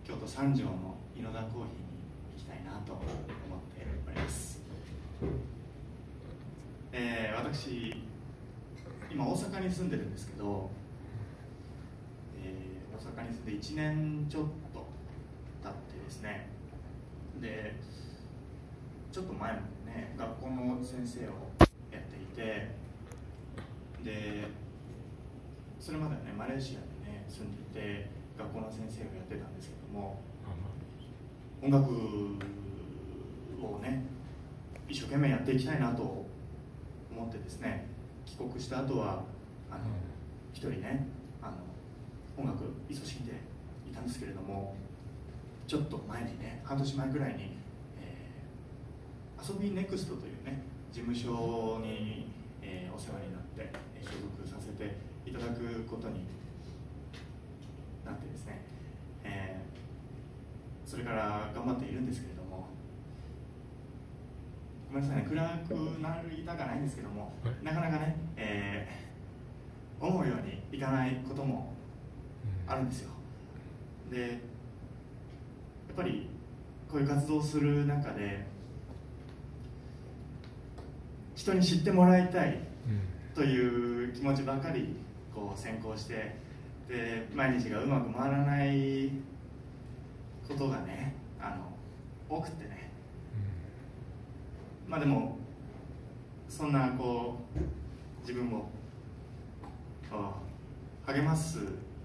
京都三条の井の田コーヒーに行きたいなと思っております。私今大阪に住んでるんですけど、大阪に住んで1年ちょっと経ってですね、でちょっと前もね学校の先生をやっていて、でそれまではねマレーシアでね住んでいて学校の先生をやってたんですけども、音楽をね一生懸命やっていきたいなと思ってですね、帰国した後は一人ね音楽勤しんでいたんですけれども、ちょっと前にね半年前くらいに、遊びネクストというね事務所に、お世話になって所属させていただくことになってですね、それから頑張っているんですけれども、ごめんなさいね、暗くなりたかないんですけども、なかなかね、思うようにいかないこともあるんですよ。でやっぱりこういう活動をする中で人に知ってもらいたいという気持ちばかりこう先行して、で毎日がうまく回らないことがね多くてね、まあでもそんなこう自分を励ます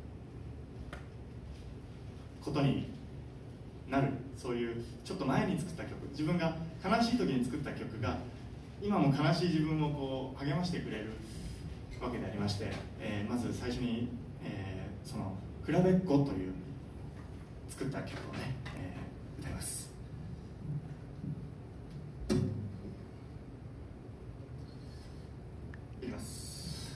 ことになる、そういうちょっと前に作った曲、自分が悲しい時に作った曲が今も悲しい自分をこう励ましてくれるわけでありまして、まず最初に、その「比べっこ」という作った曲をね、歌います。いきます。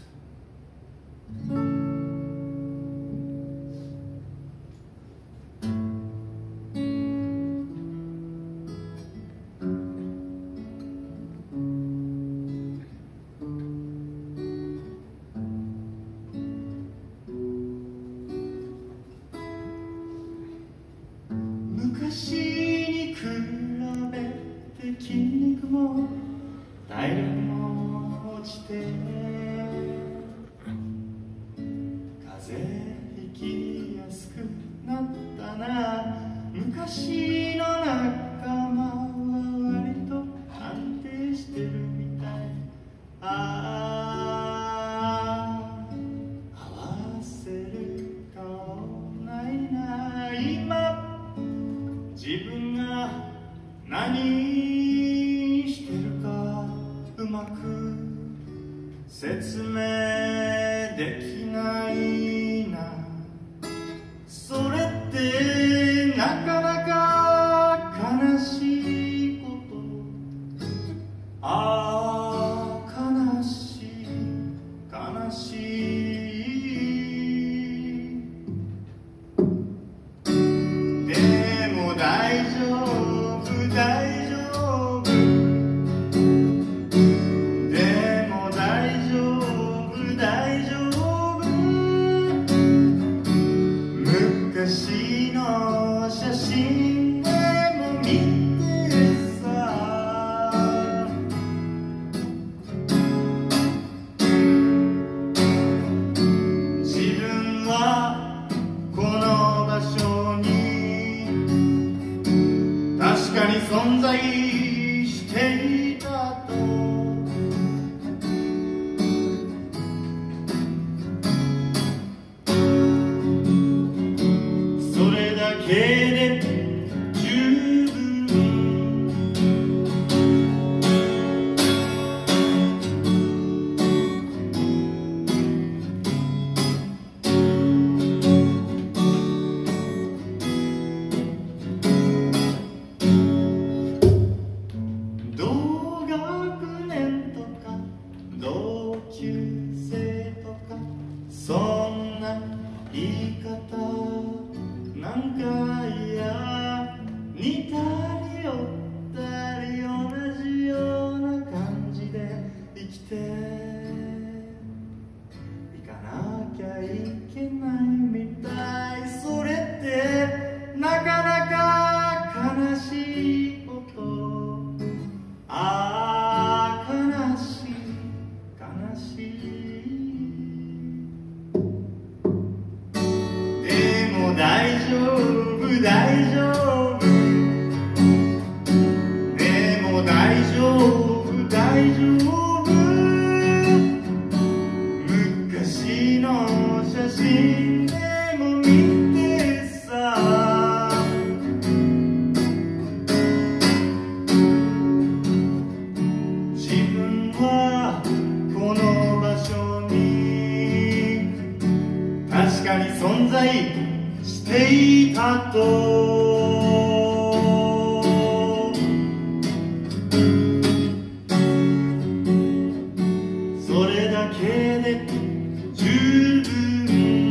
昔に比べて筋肉も体力も落ちて、風邪ひきやすくなったな。昔の仲間は割と安定してるみたい。合わせる顔ないな。今自分が何してるかうまく説明できないな。それってなかなか悲しいこと。ああ悲しい悲しい。大丈夫大丈夫、でも大丈夫大丈夫。昔の写真でも見てさ、自分はこの場所に確かに存在していたと。それだけで十分。同学年とか同級生とかそんな言い方なんか嫌も大丈夫大丈夫、でも大丈夫大丈夫、昔の写真でも見てさ、自分はこの場所に確かに存在していたと、それだけで十分、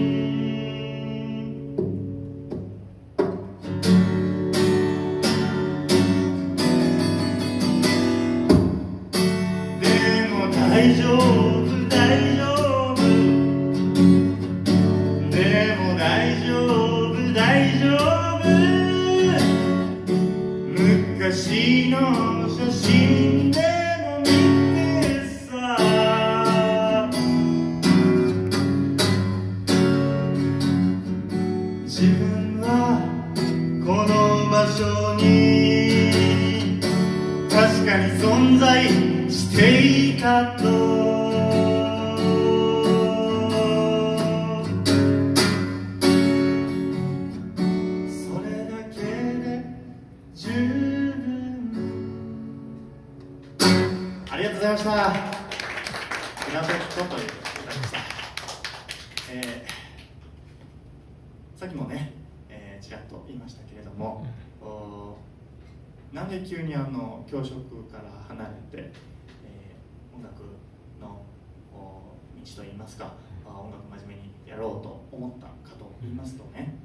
でも大丈夫大丈夫、でも大丈夫大丈夫、昔の写真でも見てさ、自分はこの場所に確かに存在していたと、ありがとうございました。ちょっと歌いました。さっきもね、ちらっと言いましたけれども、なんで急に教職から離れて、音楽の道といいますか、音楽真面目にやろうと思ったかと言いますとね、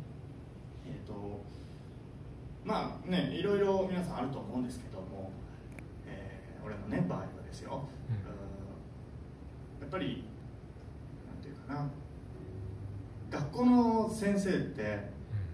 まあね、いろいろ皆さんあると思うんですけども、俺のね場合はですよ、やっぱりなんていうかな、学校の先生って、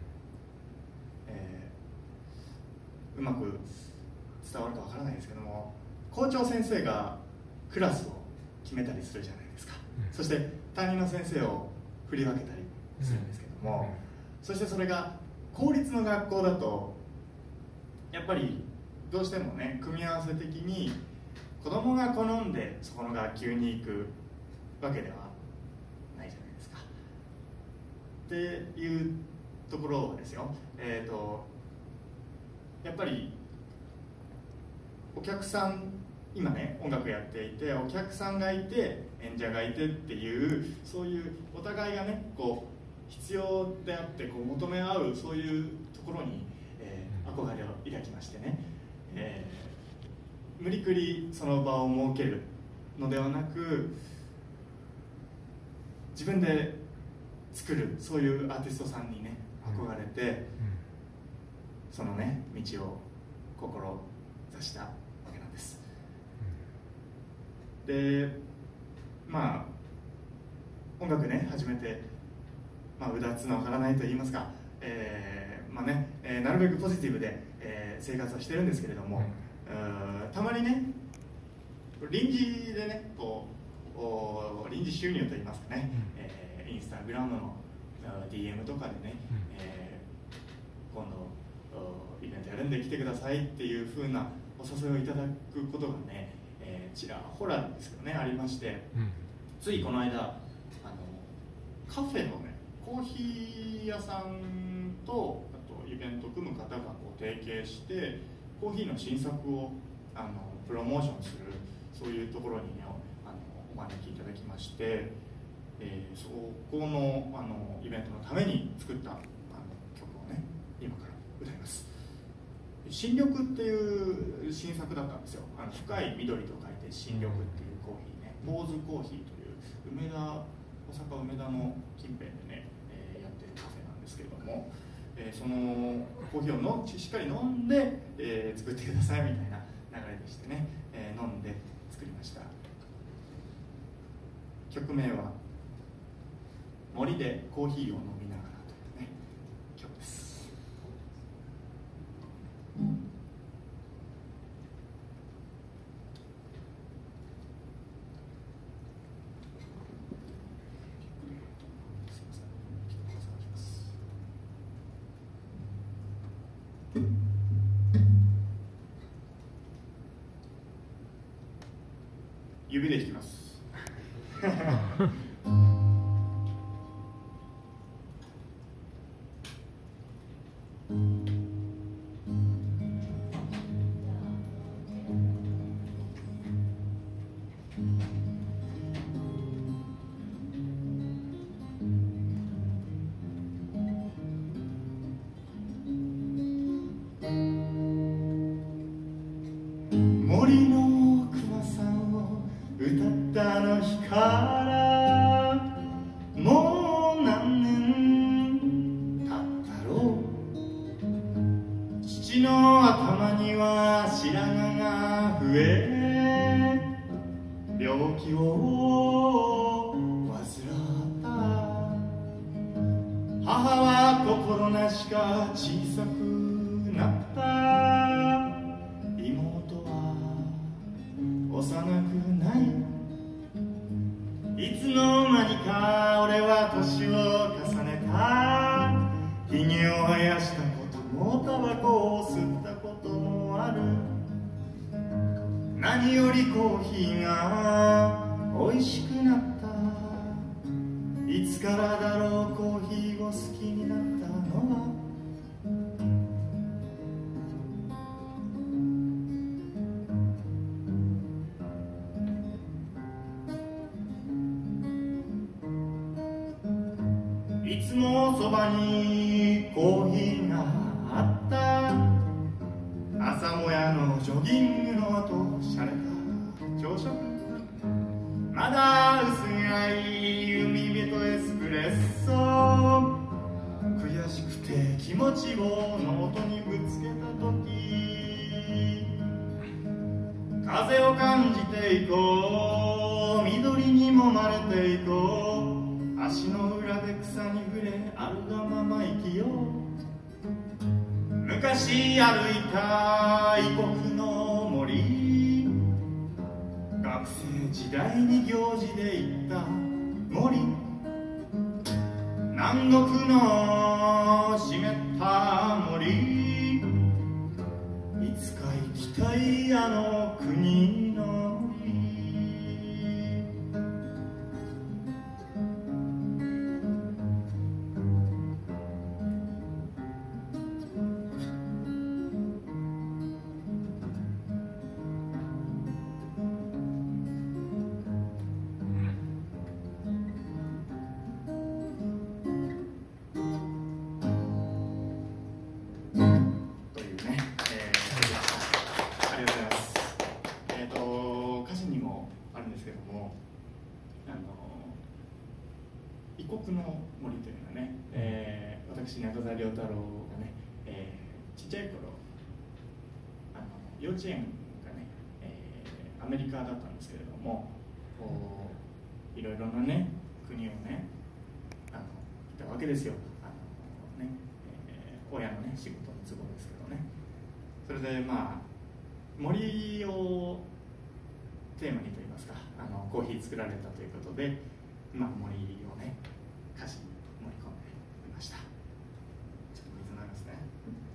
うまく伝わるかわからないですけども、校長先生がクラスを決めたりするじゃないですか、そして担任の先生を振り分けたりするんですけども、そしてそれが公立の学校だとやっぱりどうしてもね、組み合わせ的に子供が好んでそこの学級に行くわけではないじゃないですか。っていうところはですよ、やっぱりお客さん、今ね音楽やっていてお客さんがいて演者がいてっていう、そういうお互いがねこう必要であってこう求め合う、そういうところに、憧れを抱きましてね、無理くりその場を設けるのではなく、自分で作る、そういうアーティストさんにね憧れて、そのね道を志したわけなんです。で、まあ音楽ね始めて、うだつの上がらないと言いますか、なるべくポジティブで、生活はしてるんですけれども、たまにね臨時でねこう臨時収入といいますかね、インスタグラムの DM とかでね、今度イベントやるんで来てくださいっていう風なお誘いをいただくことがね、ちらほらですけどねありまして、ついこの間カフェのねコーヒー屋さんとあとイベント組む方がこう提携してコーヒーの新作をプロモーションする、そういうところにねお招きいただきまして、そこのイベントのために作った曲をね今から歌います。新緑っていう新作だったんですよ。深い緑と書いて新緑っていうコーヒーね、ポーズコーヒーという大阪梅田の近辺でね、やってるカフェなんですけれども、そのコーヒーをしっかり飲んで、作ってくださいみたいな流れでしてね、飲んで作りました。曲名は森でコーヒーを飲みながらというね曲です。 指で弾きます森の熊さんを歌ったあの日からもう何年経ったろう。父の頭には白髪が増え病気を患った。母は心なしか小さくなった。妹は幼くない。いつの間にか俺は年を重ねた。ひげを生やしたこともタバコを吸ったこともある。何よりコーヒーが美味しくなった。いつからだろうコーヒーを好きになったのは。いつもそばにコーヒーがあった。朝もやのジョギングの後、しゃれた朝食。まだ薄暗い海辺とエスプレッソ。悔しくて気持ちをノートにぶつけた時、風を感じていこう。緑に揉まれていこう。足の裏で草に触れあるがまま生きよう。昔歩いた異国の森、学生時代に行事で行った森。南国の湿った森、いつか行きたいあの国の森。異国の森というのはね、私中澤良太郎がね、ちっちゃい頃幼稚園がね、アメリカだったんですけれども、いろいろなね国をねいたわけですよ。親のね仕事の都合ですけどね。それでまあ森をテーマにといいますか、コーヒー作られたということで、まあ、森をね歌詞に盛り込んでみました。ちょっと水飲みますね。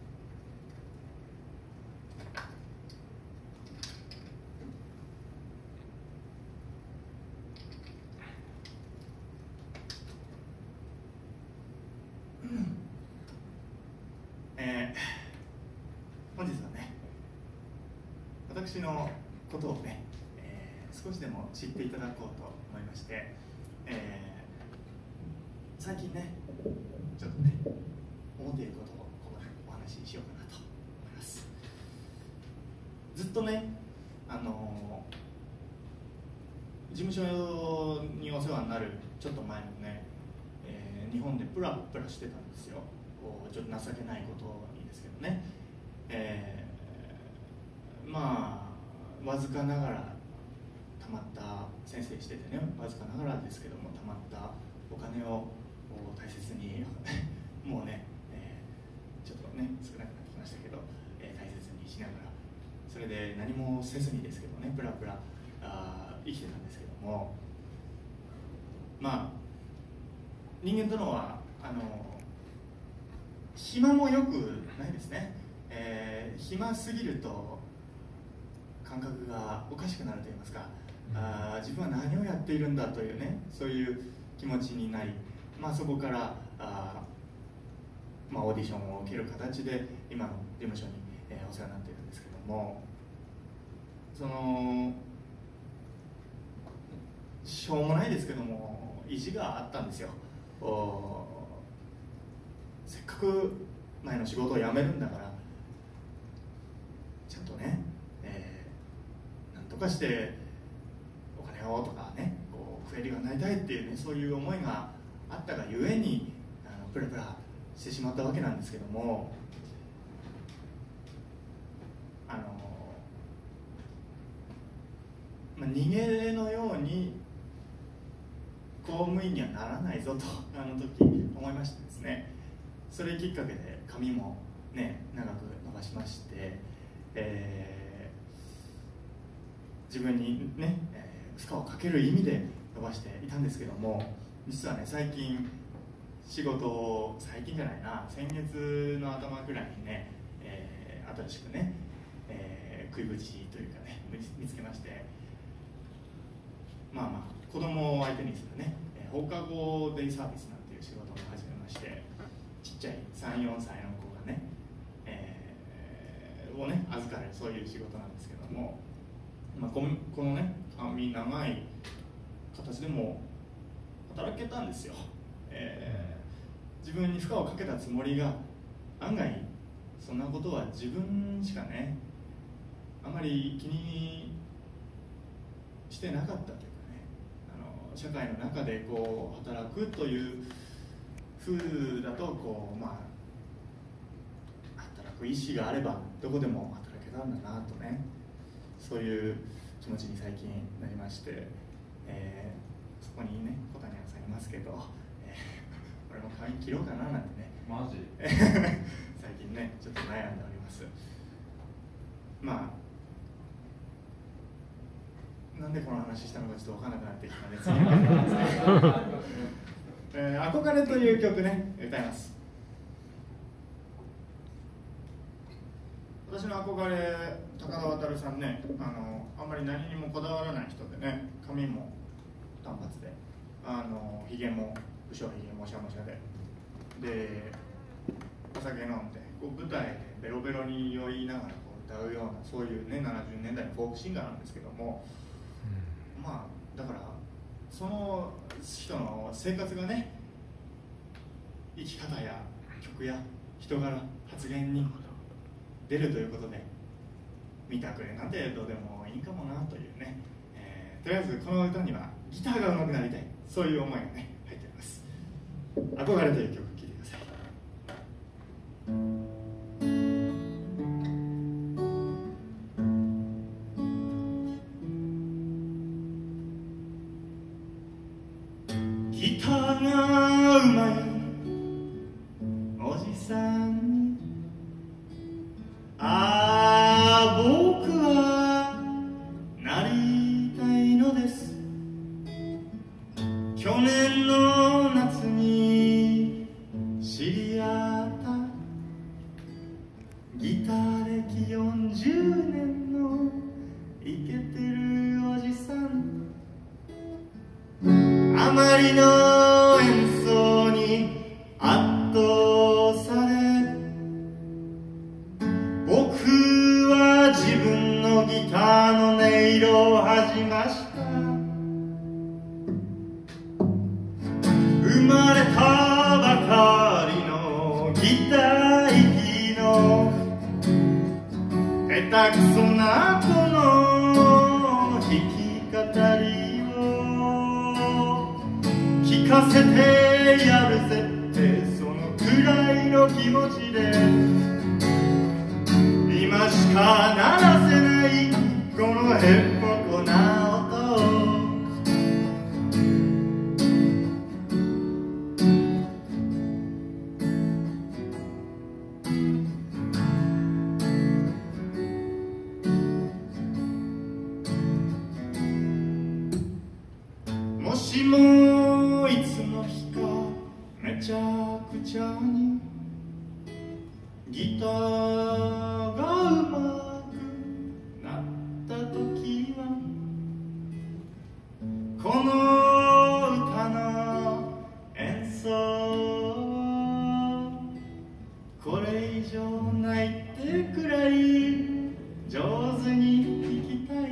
本日はね私のことをね、少しでも知っていただこうと思いまして、最近ねちょっとね思っていることをここでお話ししようかなと思います。ずっとね事務所にお世話になるちょっと前のね、日本でプラプラしてたんですよ。ちょっと情けないことにですけどね、まあわずかながらたまった先生しててね、わずかながらですけどもたまったお金を大切にもうね、ちょっとね少なくなってきましたけど、大切にしながら、それで何もせずにですけどねプラプラ生きてたんですけども、まあ人間とのは暇もよくないですね。 暇すぎると感覚がおかしくなるといいますか、自分は何をやっているんだというね、そういう気持ちになり、そこからオーディションを受ける形で今の事務所に、お世話になっているんですけども、しょうもないですけども意地があったんですよ。せっかく前の仕事を辞めるんだからちゃんとね、なんとかしてお金をとかね、こう食えるようになりたいっていうね、そういう思いがあったがゆえにプラプラしてしまったわけなんですけども、逃げのように公務員にはならないぞとあの時思いましてですね、それきっかけで髪もね長く伸ばしまして、自分にね、負荷をかける意味で伸ばしていたんですけども、実はね最近仕事を最近じゃないな、先月の頭ぐらいにね、新しくね、食い口というかね見つけまして、子供を相手にするね、放課後デイサービスなんていう仕事を始めまして、ちっちゃい3、4歳の子がね、をね預かるそういう仕事なんですけども、このね髪長い形でも働けたんですよ。自分に負荷をかけたつもりが案外そんなことは自分しかねあまり気にしてなかったというかね、社会の中でこう働くという風だとこう働く意思があればどこでも働けたんだなとね、そういう気持ちに最近なりまして、そこにね小谷さんいますけど、俺も髪切ろうかななんてねマジ最近ねちょっと悩んでおります。なんでこの話したのかちょっと分からなくなってきたので次の曲ですね、憧れという曲ね歌います。私の憧れ高田渡さんね、あんまり何にもこだわらない人でね、髪も短髪でひげも後ろひげもしゃもしゃでお酒飲んでこう舞台でベロベロに酔いながらこう歌うような、そういうね70年代のフォークシンガーなんですけども、だからその人の生活がね、生き方や曲や人柄発言に出るということで、見たくれなんてどうでもいいかもなというね、とりあえずこの歌にはギターが上手くなりたい、そういう思いがね入っています。憧れという曲聴いてください。ギターがうまいおじさんに僕はなりたいのです。去年の夏に知り合ったギター歴40年のイケてるおじさん、あまりの演奏に圧倒され、僕は自分のギターの音色を始めました。生まれたばかりのギター弾きの下手くそなこの弾き語りを聞かせてやるぜって、そのくらいの気持ちで今しか鳴らせないこのへっぽこな音を、もしもいつの日かめちゃくちゃにギターこれ以上ないってくらい上手に弾きたい。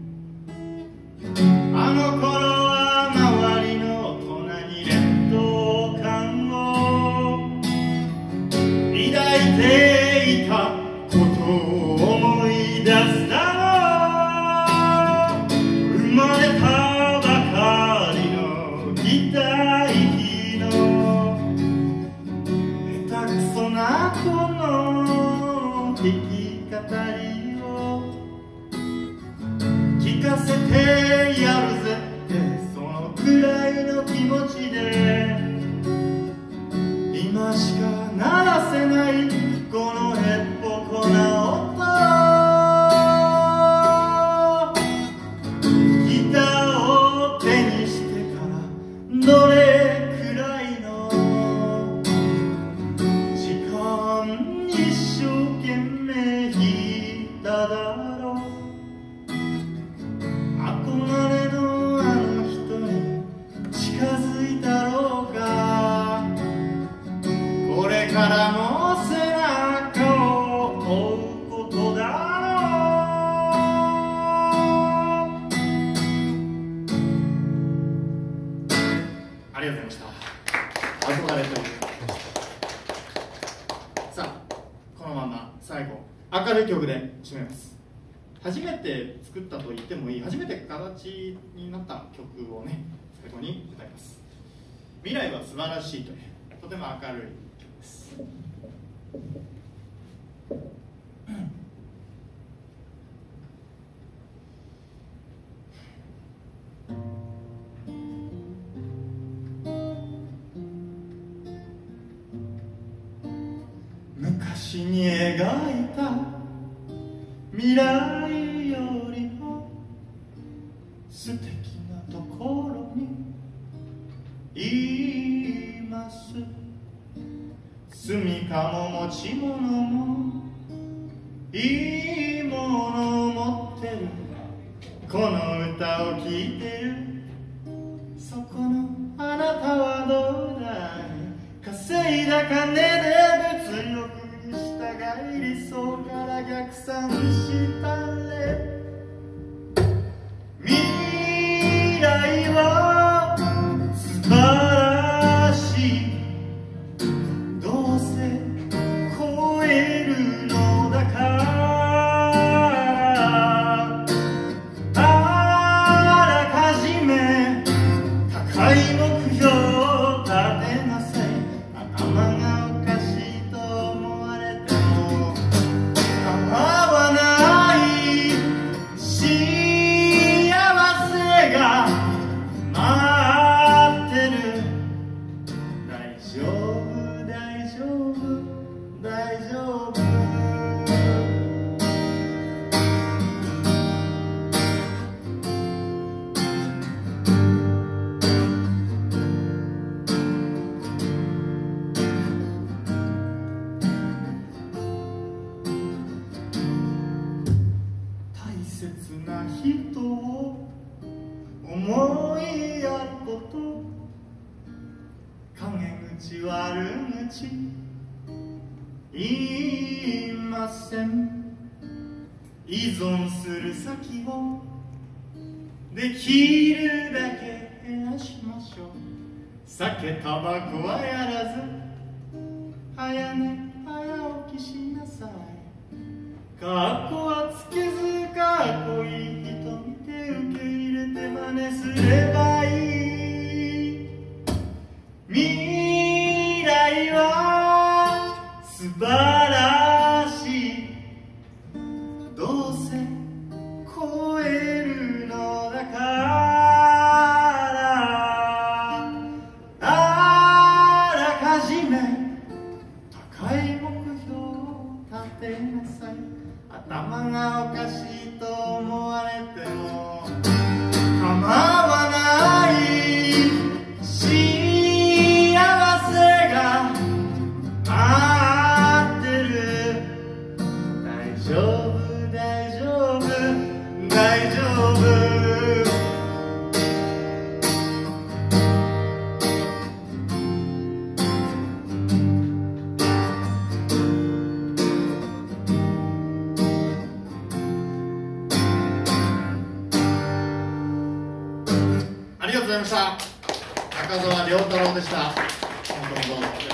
あの頃は周りの大人に劣等感を抱いていたことを思い出すだろう。生まれたばかりのギター弾きの下手くそなこの弾き語りを聞かせてやるぜって、そのくらいの気持ちで今しか鳴らせないこのへっぽこな音。ギターを手にしてからどれくらいの時間一生懸命弾いただろう。憧れのあの人に近づいたろうか。これからも背中を追うことだろう。ありがとうございました。憧れという。さあ、このまま最後明るい曲で締めます。初めて作ったと言ってもいい、初めて形になった曲をね、最後に歌います。未来は素晴らしいという、とても明るい曲です。昔に描いた未来よりも素敵なところにいます。住処も持ち物もいいものを持ってる。この歌を聴いてるそこのあなたはどうだい。稼いだ金で物欲に従い理想から逆算したれ。未来は素晴らしい。どうせ超えるのだから、あらかじめ高い目標を立てなさい。頭がおかしいと思われても構わない。幸せが待ってる。大丈夫大丈夫大丈夫。大切な人を思いやること、陰口悪口言いません。依存する先をできるだけ減らしましょう。酒タバコはやらず早寝早起きしなさい。かっこはつけずかっこいい人見て受け入れて真似すればいい。未来は素晴らしい。どうせ超えるのだから、あらかじめ高い目標を立てなさい。頭がおかしいと思われても構わない。幸せが待ってる。大丈夫大丈夫大丈夫。 ありがとうございました。中澤良太郎でした。本当にどうぞ。